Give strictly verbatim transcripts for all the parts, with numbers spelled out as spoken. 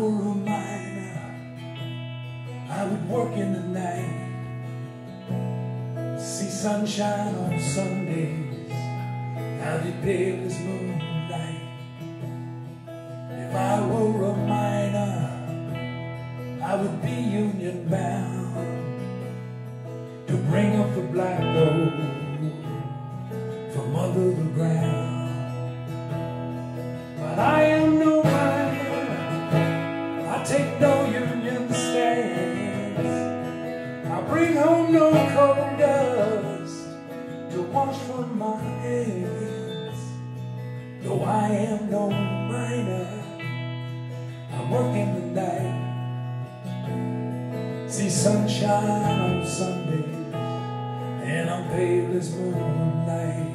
were a miner, I would work in the night, see sunshine on Sundays, out in pale as moonlight. If I were a miner, I would be union bound to bring up the black gold from under the ground. But I am no miner, I take no union stands, I bring home no coal dust to wash from my hands. Though I am no miner, I work in the night, see sunshine on Sundays, and I'm pale as moonlight.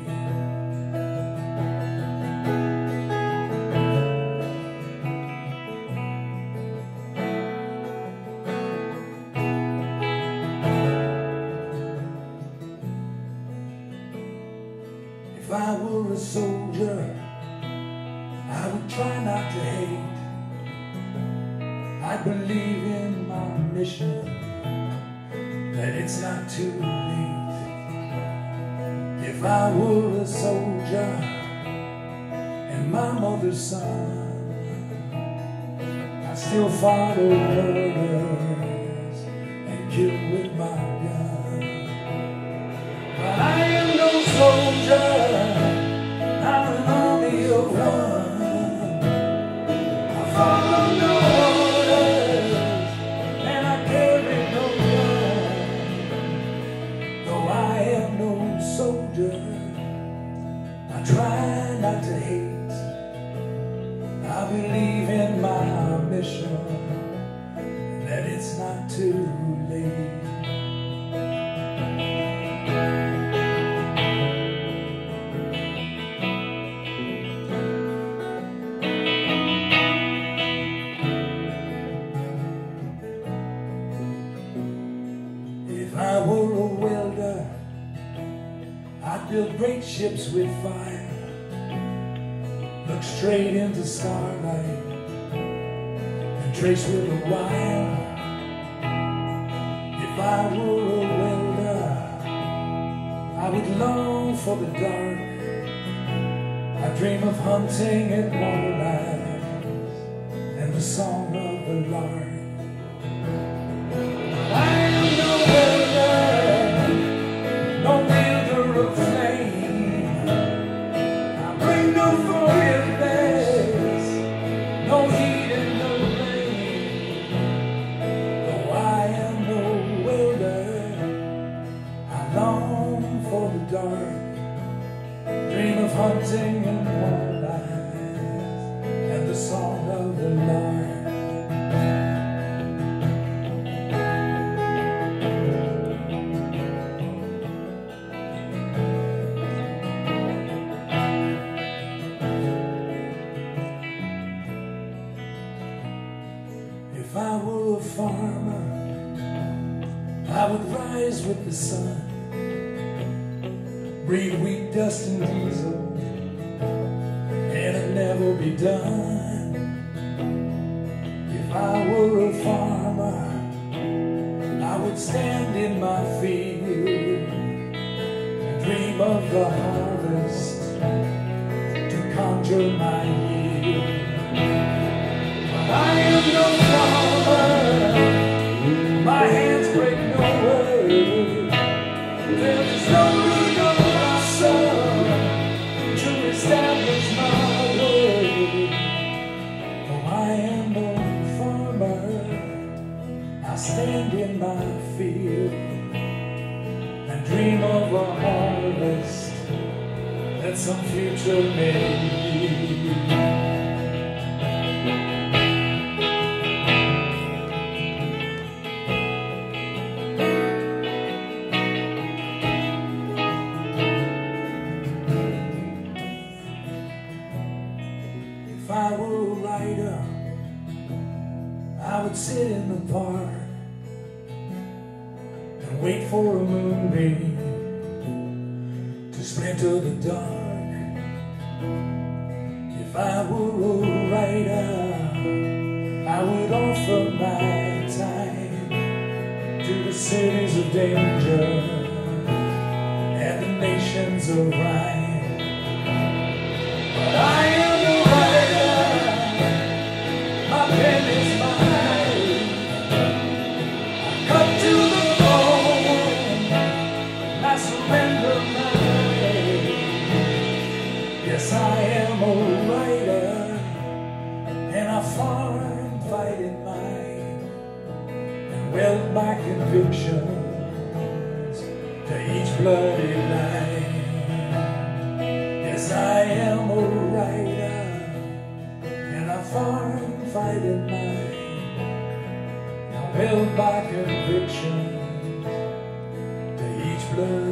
If I were a soldier, I would try not to hate. I believe in my mission, that it's not too late. If I were a soldier and my mother's son, I still follow orders and kill with my gun. But I am no soldier, I'm an army of one. I follow no orders and I carry no gun. Though I am no soldier, I try not to hate. I believe in my mission, that it's not too late. If I were a welder, I'd build great ships with fire, look straight into starlight and trace with a wire. If I were a welder, I would long for the dark, I dream of hunting at walleyes and the song of the lark. I am no welder, no wielder of flame, I bring no forgiveness, no heat and no rain. Though I am no welder, I long for the dark, dream of hunting and walleyes and the song of the lark. If I were a farmer, I would rise with the sun, breathe wheat dust and diesel, and it'd never be done. If I were a farmer, I would stand in my field and dream of the harvest to conjure my yield. But I am no farmer, my hands break no word, there's no root of blossom to establish my word. Though I am no farmer, I stand in my field and dream of a harvest that some future may be. If I were a writer, I would sit in the park and wait for a moonbeam to splinter the dark. If I were a writer, I would offer my time to the cities of danger and the nations of rhyme. But I am a writer, my pen is my life. I cut to the bone, I surrender my way. Yes, I am a writer, and I farm fighting mine and weld my convictions to each bloody line. Yes, I am a writer, and I farm fighting mine and weld my convictions to each bloody line.